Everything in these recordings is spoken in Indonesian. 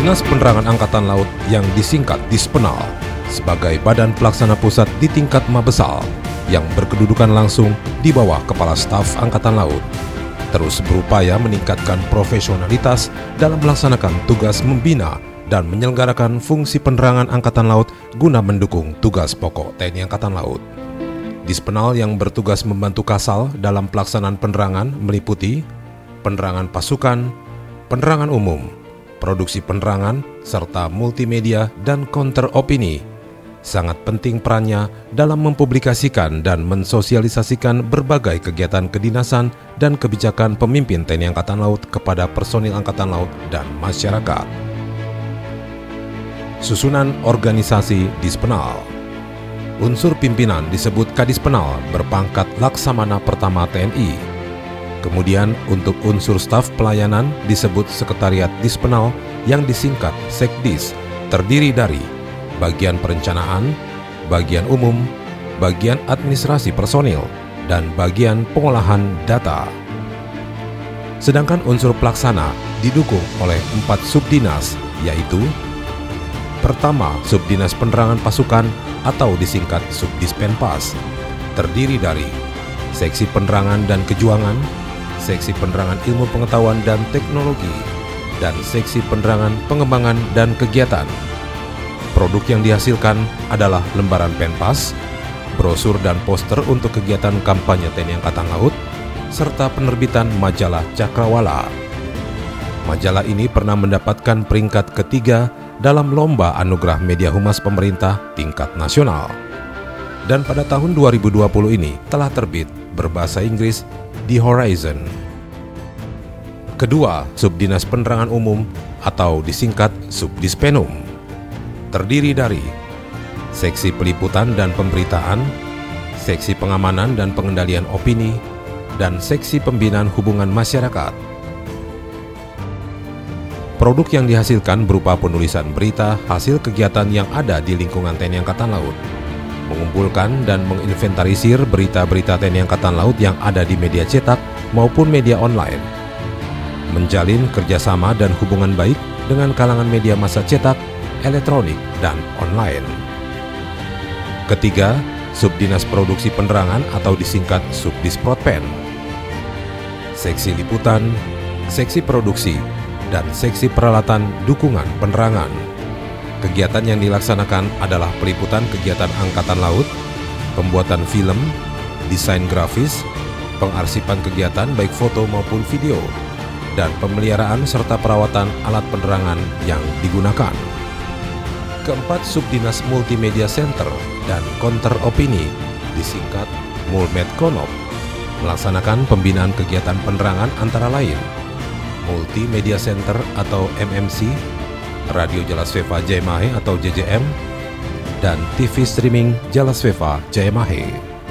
Dinas Penerangan Angkatan Laut yang disingkat Dispenal sebagai badan pelaksana pusat di tingkat Mabesal yang berkedudukan langsung di bawah Kepala Staf Angkatan Laut, terus berupaya meningkatkan profesionalitas dalam melaksanakan tugas membina dan menyelenggarakan fungsi penerangan Angkatan Laut guna mendukung tugas pokok TNI Angkatan Laut. Dispenal yang bertugas membantu Kasal dalam pelaksanaan penerangan meliputi penerangan pasukan, penerangan umum, produksi penerangan, serta multimedia dan counter opini. Sangat penting perannya dalam mempublikasikan dan mensosialisasikan berbagai kegiatan kedinasan dan kebijakan pemimpin TNI Angkatan Laut kepada personil Angkatan Laut dan masyarakat. Susunan organisasi Dispenal. Unsur pimpinan disebut Kadispenal berpangkat Laksamana Pertama TNI. Kemudian untuk unsur staf pelayanan disebut Sekretariat Dispenal yang disingkat Sekdis, terdiri dari bagian perencanaan, bagian umum, bagian administrasi personil, dan bagian pengolahan data. Sedangkan unsur pelaksana didukung oleh 4 subdinas, yaitu pertama, Subdinas Penerangan Pasukan atau disingkat Subdispenpas, terdiri dari Seksi Penerangan dan Kejuangan, Seksi Penerangan Ilmu Pengetahuan dan Teknologi, dan Seksi Penerangan Pengembangan dan Kegiatan. Produk yang dihasilkan adalah lembaran penpas, brosur dan poster untuk kegiatan kampanye TNI Angkatan Laut, serta penerbitan majalah Cakrawala. Majalah ini pernah mendapatkan peringkat ketiga dalam Lomba Anugerah Media Humas Pemerintah tingkat nasional. Dan pada tahun 2020 ini telah terbit berbahasa Inggris The Horizon. Kedua, Subdinas Penerangan Umum atau disingkat Subdispenum, terdiri dari Seksi Peliputan dan Pemberitaan, Seksi Pengamanan dan Pengendalian Opini, dan Seksi Pembinaan Hubungan Masyarakat. Produk yang dihasilkan berupa penulisan berita hasil kegiatan yang ada di lingkungan TNI Angkatan Laut, mengumpulkan dan menginventarisir berita-berita TNI Angkatan Laut yang ada di media cetak maupun media online, menjalin kerjasama dan hubungan baik dengan kalangan media massa cetak, elektronik, dan online. Ketiga, Subdinas Produksi Penerangan atau disingkat Subdisprotpen, Seksi Liputan, Seksi Produksi, dan Seksi Peralatan Dukungan Penerangan. Kegiatan yang dilaksanakan adalah peliputan kegiatan Angkatan Laut, pembuatan film, desain grafis, pengarsipan kegiatan baik foto maupun video, dan pemeliharaan serta perawatan alat penerangan yang digunakan. Keempat, Subdinas Multimedia Center dan Counter Opini, disingkat Mulmedconop, melaksanakan pembinaan kegiatan penerangan antara lain Multimedia Center atau MMC, Radio Jalasveva Jayamahe atau JJM, dan TV Streaming Jalasveva Jayamahe.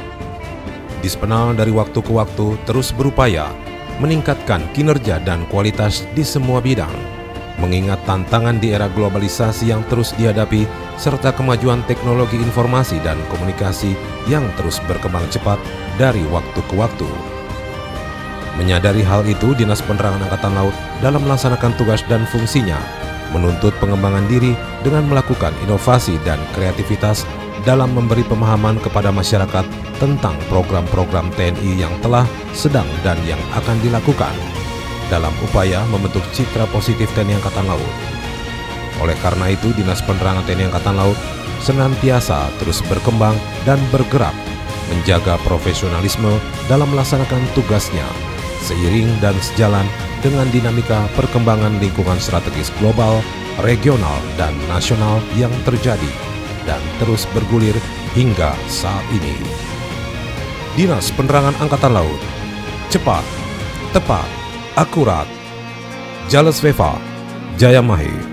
Dispenal dari waktu ke waktu terus berupaya meningkatkan kinerja dan kualitas di semua bidang, mengingat tantangan di era globalisasi yang terus dihadapi serta kemajuan teknologi informasi dan komunikasi yang terus berkembang cepat dari waktu ke waktu. Menyadari hal itu, Dinas Penerangan Angkatan Laut dalam melaksanakan tugas dan fungsinya menuntut pengembangan diri dengan melakukan inovasi dan kreativitas dalam memberi pemahaman kepada masyarakat tentang program-program TNI yang telah, sedang, dan yang akan dilakukan dalam upaya membentuk citra positif TNI Angkatan Laut. Oleh karena itu, Dinas Penerangan TNI Angkatan Laut senantiasa terus berkembang dan bergerak menjaga profesionalisme dalam melaksanakan tugasnya, seiring dan sejalan dengan dinamika perkembangan lingkungan strategis global, regional, dan nasional yang terjadi dan terus bergulir hingga saat ini. Dinas Penerangan Angkatan Laut, cepat, tepat, akurat. Jalasveva Jayamahe.